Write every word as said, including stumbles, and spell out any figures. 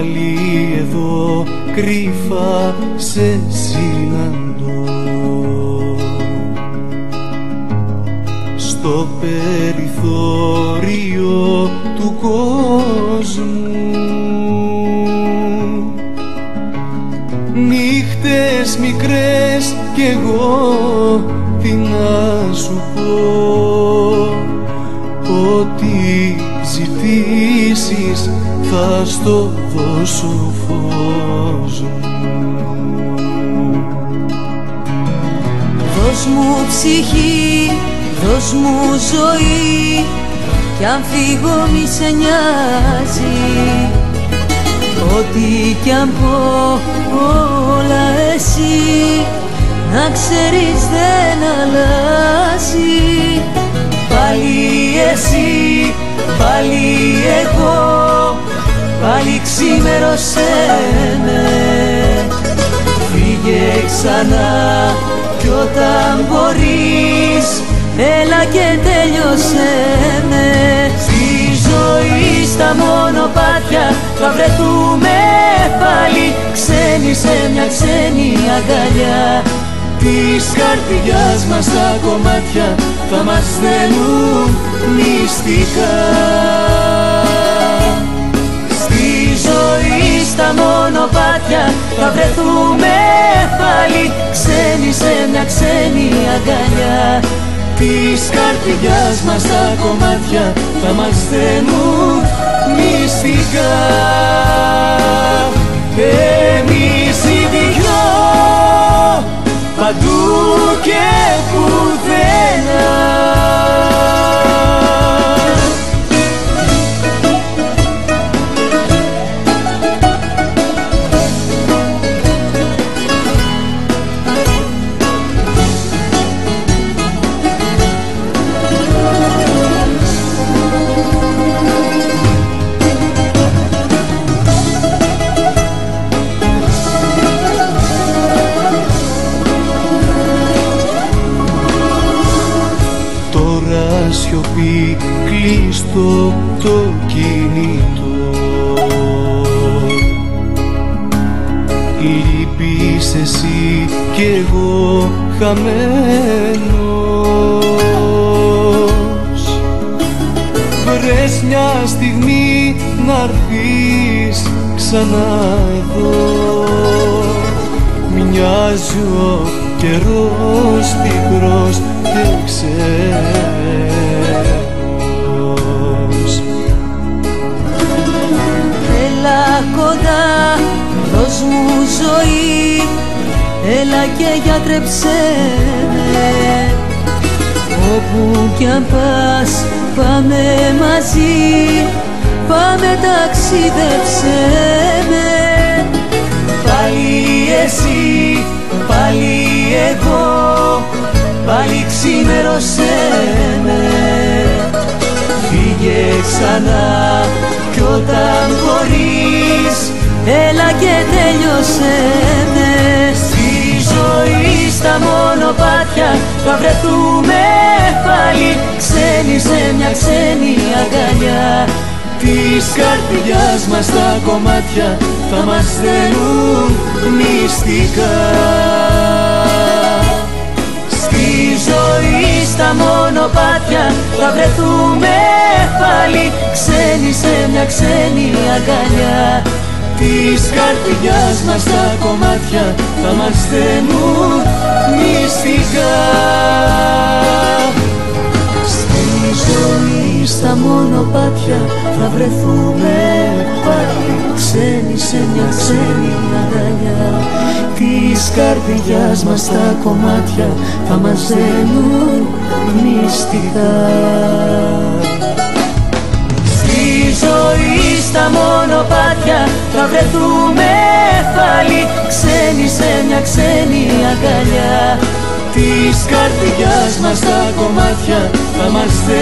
πάλι εδώ κρύφα σε συναντώ, στο περιθώριο του κόσμου. Νύχτες μικρές κι εγώ τι να σου πω, ό,τι ζητήσεις θα στο δώσω φως μου. Δώσ' μου ψυχή, δώσ' μου ζωή, κι αν φύγω μη σε νοιάζει. Ό,τι κι αν πω όλα εσύ, να ξέρεις δεν αλλάζει. Πάλι εσύ, πάλι εγώ, πάλι ξημέρωσέ με. Φύγε ξανά κι όταν μπορείς, έλα και τέλειωσέ με. Στη ζωή στα μονοπάτια θα βρεθούμε πάλι, ξένοι σε μια ξένη αγκαλιά. Της καρδιάς μας τα κομμάτια θα μας στέλνουν μυστικά. Στη ζωή στα μονοπάτια θα βρεθούμε πάλι, ξένοι σε μια ξένη αγκαλιά. Της καρδιάς μας τα κομμάτια θα μας στέλνουν μυστικά. Εμείς οι δυο παντού και πουθενά. Σιωπή, κλείστο το κινητό, λείπεις εσύ κι εγώ χαμένος. Βρες μια στιγμή να'ρθείς ξανά εδώ, μοιάζει ο καιρός πικρός και ξένος. Έλα κοντά, δώσ' μου ζωή, έλα και γιατρέψέ με. Όπου κι αν πας πάμε μαζί, πάμε ταξίδεψέ με. Πάλι εσύ, πάλι εγώ, πάλι ξημέρωσέ με. Φύγε ξανά κι όταν μπορείς, έλα και τέλειωσέ με. Στη ζωή στα μονοπάτια θα βρεθούμε πάλι, ξένοι σε μια ξένη αγκαλιά. Της καρδιάς μας τα κομμάτια θα μας στέλνουν μυστικά. Στη ζωή στα μονοπάτια θα βρεθούμε πάλι, ξένοι σε μια ξένη αγκαλιά. Της καρδιάς μας τα κομμάτια θα μας στέλνουν μυστικά. Στη ζωή στα μονοπάτια θα βρεθούμε πάλι, ξένοι σε μια ξένη αγκαλιά. Της καρδιάς μας τα κομμάτια θα μας δένουν μυστικά. Στη ζωή στα μονοπάτια θα βρεθούμε πάλι, ξένοι σε μια ξένη αγκαλιά. Της καρδιάς μας τα κομμάτια θα μας δένουν